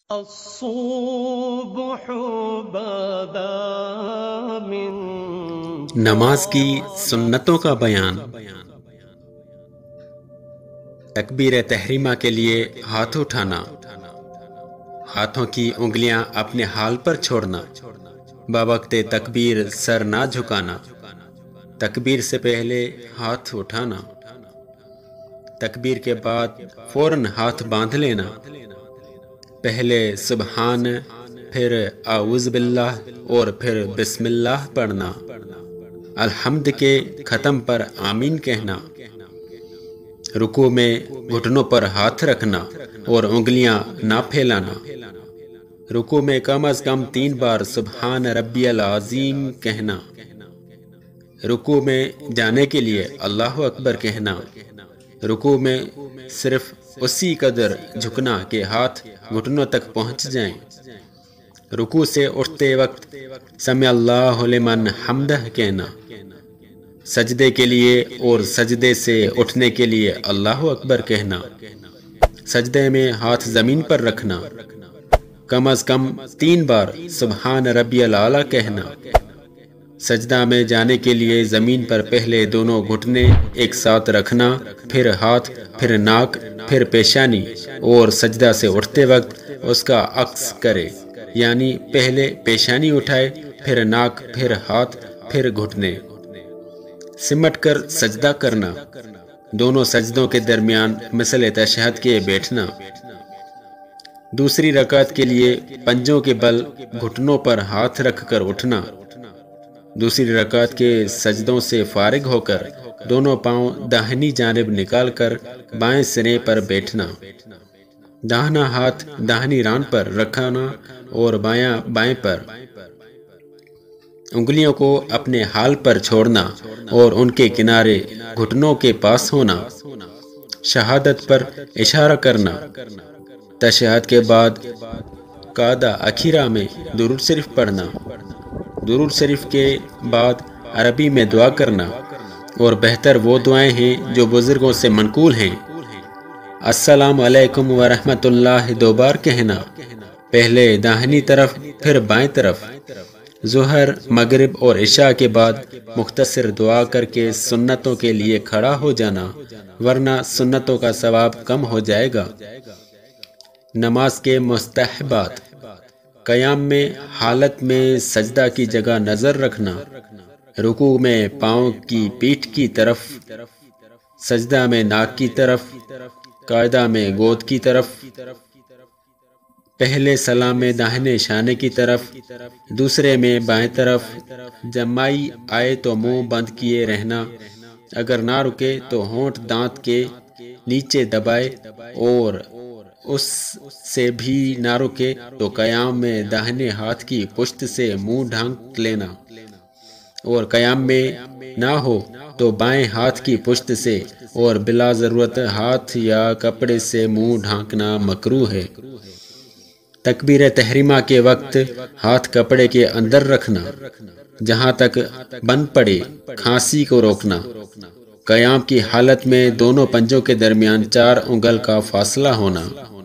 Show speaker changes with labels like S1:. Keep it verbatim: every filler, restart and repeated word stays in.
S1: الصبح بدا من
S2: نماز کی سنتوں کا بیان۔ تکبیر تحریمہ کے لیے ہاتھ اٹھانا، ہاتھوں کی انگلیاں اپنے حال پر چھوڑنا، بوقت تکبیر سر نہ جھکانا، تکبیر سے پہلے ہاتھ اٹھانا، تکبیر کے بعد فوراً ہاتھ باندھ لینا، پہلے سبحان، پھر اعوذ باللہ اور پھر بسم اللہ پڑھنا، الحمد کے ختم پر آمین کہنا، رکوع میں گھٹنوں پر ہاتھ رکھنا اور انگلیاں نہ پھیلانا، رکوع میں کم از کم تین بار سبحان ربی العظیم کہنا، رکوع میں جانے کے لیے اللہ اکبر کہنا، رکوع میں صرف اسی قدر جھکنا کہ ہاتھ گھٹنوں تک پہنچ جائیں، رکوع سے اٹھتے وقت سمع اللہ لمن حمدہ کہنا، سجدے کے لیے اور سجدے سے اٹھنے کے لیے اللہ اکبر کہنا، سجدے میں ہاتھ زمین پر رکھنا، کم از کم تین بار سبحان ربی الاعلیٰ کہنا، سجدہ میں جانے کے لیے زمین پر پہلے دونوں گھٹنے ایک ساتھ رکھنا، پھر ہاتھ، پھر ناک، پھر پیشانی، اور سجدہ سے اٹھتے وقت اس کا عکس کرے، یعنی پہلے پیشانی اٹھائے، پھر ناک، پھر ہاتھ، پھر گھٹنے، سمٹ کر سجدہ کرنا، دونوں سجدوں کے درمیان مثل تشہد کے بیٹھنا، دوسری رکعت کے لیے پنجوں کے بل گھٹنوں پر ہاتھ رکھ کر اٹھنا، دوسری رکعت کے سجدوں سے فارغ ہو کر دونوں پاؤں داہنی جانب نکال کر بائیں سرے پر بیٹھنا، داہنا ہاتھ داہنی ران پر رکھنا اور بایاں بائیں پر، انگلیوں کو اپنے حال پر چھوڑنا اور ان کے کنارے گھٹنوں کے پاس ہونا، شہادت پر اشارہ کرنا، تشہد کے بعد قعدہ اخیرہ میں درود شریف پڑھنا، درود شریف کے بعد عربی میں دعا کرنا، اور بہتر وہ دعائیں ہیں جو بزرگوں سے منقول ہیں، السلام علیکم ورحمۃ اللہ دو بار کہنا، پہلے داہنی طرف پھر بائیں طرف، ظہر، مغرب اور عشاء کے بعد مختصر دعا کر کے سنتوں کے لیے کھڑا ہو جانا، ورنہ سنتوں کا ثواب کم ہو جائے گا۔ نماز کے مستحبات: قیام میں حالت میں سجدہ کی جگہ نظر رکھنا، رکوع میں پاؤں کی پیٹھ کی طرف، سجدہ میں ناک کی طرف، قاعدہ میں گود کی طرف، پہلے سلام میں داہنے شانے کی طرف، دوسرے میں بائیں طرف، جمائی آئے تو منہ بند کیے رہنا، اگر نہ رکے تو ہونٹ دانت کے نیچے دبائے، اور اس سے بھی نہ رکے تو قیام میں داہنے ہاتھ کی پشت سے منہ ڈھانک لینا، اور قیام میں نہ ہو تو بائیں ہاتھ کی پشت سے، اور بلا ضرورت ہاتھ یا کپڑے سے منہ ڈھانکنا مکروہ ہے۔ تکبیر تحریمہ کے وقت ہاتھ کپڑے کے اندر رکھنا، جہاں تک بن پڑے کھانسی کو روکنا، قیام کی حالت میں دونوں پنجوں کے درمیان چار انگل کا فاصلہ ہونا۔